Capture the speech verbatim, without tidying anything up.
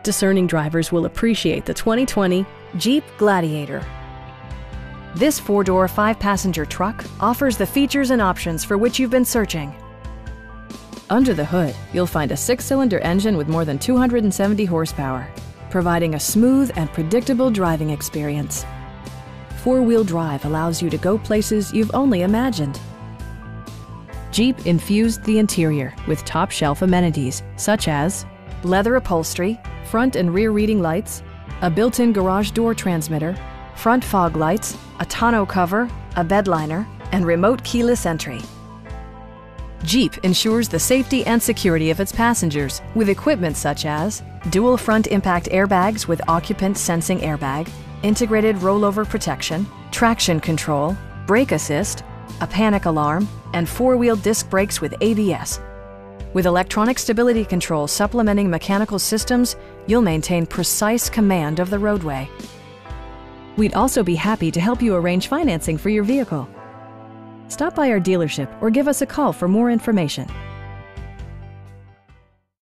discerning drivers will appreciate the twenty twenty Jeep Gladiator. This four-door, five-passenger truck offers the features and options for which you've been searching. Under the hood, you'll find a six-cylinder engine with more than two hundred seventy horsepower, providing a smooth and predictable driving experience. Four-wheel drive allows you to go places you've only imagined. Jeep infused the interior with top-shelf amenities such as leather upholstery, front and rear reading lights, a built-in garage door transmitter, front fog lights, a tonneau cover, a bed liner, and remote keyless entry. Jeep ensures the safety and security of its passengers with equipment such as dual front impact airbags with occupant sensing airbag, integrated rollover protection, traction control, brake assist, a panic alarm, and four-wheel disc brakes with A B S. With electronic stability control supplementing mechanical systems, you'll maintain precise command of the roadway. We'd also be happy to help you arrange financing for your vehicle. Stop by our dealership or give us a call for more information.